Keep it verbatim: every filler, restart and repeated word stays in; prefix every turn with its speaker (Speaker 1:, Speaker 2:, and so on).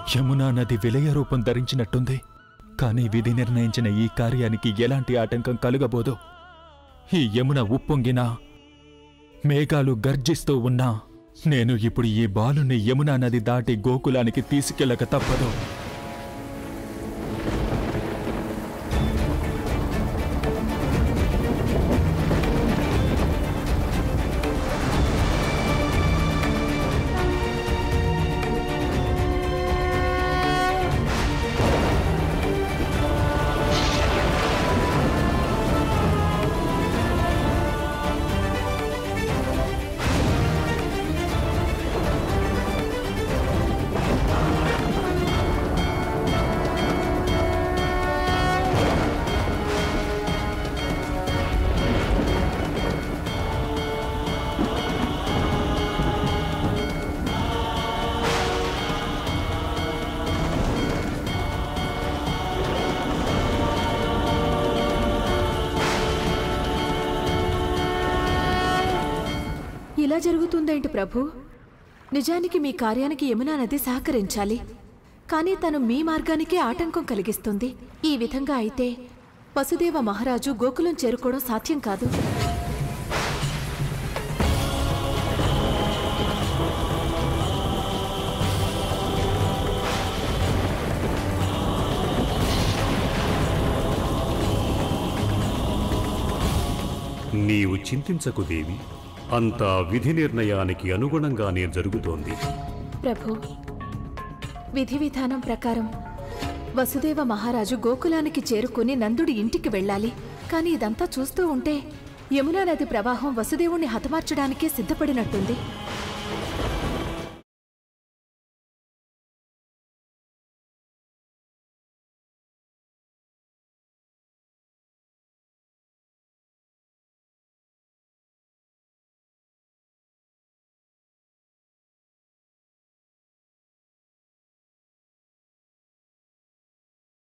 Speaker 1: యమునా నది విలయ రూపం ధరించినట్టుంది. కానీ విధి నిర్ణయించిన ఈ కార్యానికి ఎలాంటి ఆటంకం కలుగబోదు. ఈ యమున ఉప్పొంగినా, మేఘాలు గర్జిస్తూ ఉన్నా నేను ఇప్పుడు ఈ బాలుని యమునా నది దాటి గోకులానికి తీసుకెళ్లక తప్పదు.
Speaker 2: ఇలా జరుగుతుందేంటి ప్రభు? నిజానికి మీ కార్యానికి యమునా నది సహకరించాలి, కానీ తను మీ మార్గానికే ఆటంకం కలిగిస్తుంది. ఈ విధంగా అయితే వసుదేవ మహారాజు గోకులం చేరుకోవడం సాధ్యం కాదు.
Speaker 3: నీవు చింతించకు దేవి, అంతా విధి నిర్ణయానికి అనుగుణంగానే జరుగుతోంది.
Speaker 2: ప్రభు, విధి విధానం ప్రకారం వసుదేవ మహారాజు గోకులానికి చేరుకుని నందుడి ఇంటికి వెళ్ళాలి. కానీ ఇదంతా చూస్తూ ఉంటే యమునా నది ప్రవాహం వసుదేవుణ్ణి హతమార్చడానికే సిద్ధపడినట్టుంది.